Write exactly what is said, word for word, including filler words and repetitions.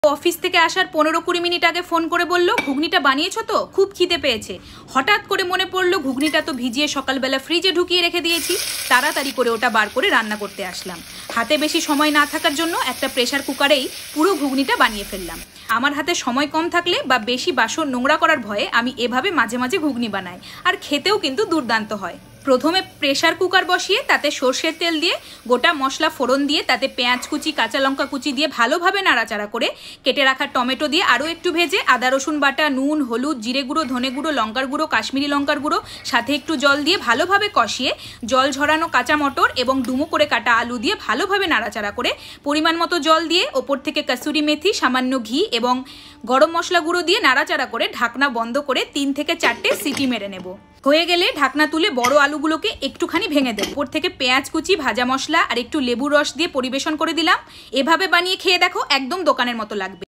Office থেকে আসার পনেরো কুড়ি মিনিট আগে ফোন করে বলল, ঘুগনিটা বানিয়েছো তো? খুব খিদে পেয়েছে। হঠাৎ করে মনে পড়লো ঘুগনিটা তো ভিজিয়ে সকালবেলা ফ্রিজে ঢুকিয়ে রেখে দিয়েছি। তাড়াতাড়ি করে ওটা বার করে রান্না করতে আসলাম। হাতে বেশি সময় না থাকার জন্য একটা প্রেশার কুকারেই পুরো ঘুগনিটা বানিয়ে ফেললাম। আমার হাতে সময় কম থাকলে বা বেশি বাসন নোংরা করার ভয়ে আমি এভাবে মাঝে মাঝে ঘুগনি বানাই, আর খেতেও কিন্তু দুর্দান্ত হয়। প্রথমে প্রেশার কুকার বসিয়ে তাতে সর্ষের তেল দিয়ে গোটা মশলা ফোড়ন দিয়ে তাতে পেঁয়াজ কুচি কাঁচা লঙ্কা কুচি দিয়ে ভালোভাবে নাড়াচাড়া করে কেটে রাখা টমেটো দিয়ে আরও একটু ভেজে আদা রসুন বাটা, নুন, হলুদ, জিরে গুঁড়ো, ধনে গুঁড়ো, লঙ্কার গুঁড়ো, কাশ্মীরি লঙ্কার গুঁড়ো সাথে একটু জল দিয়ে ভালোভাবে কষিয়ে জল ঝরানো কাঁচা মটর এবং ডুমো করে কাটা আলু দিয়ে ভালোভাবে নাড়াচাড়া করে পরিমাণ মতো জল দিয়ে ওপর থেকে কাসুরি মেথি, সামান্য ঘি এবং গরম মশলা গুঁড়ো দিয়ে নাড়াচাড়া করে ঢাকনা বন্ধ করে তিন থেকে চারটে সিটি মেরে নেব। হয়ে গেলে ঢাকনা তুলে বড় আলুগুলোকে একটুখানি ভেঙে দেব। ওপর থেকে পেঁয়াজ কুচি, ভাজা মশলা আর একটু লেবুর রস দিয়ে পরিবেশন করে দিলাম। এভাবে বানিয়ে খেয়ে দেখো, একদম দোকানের মতো লাগবে।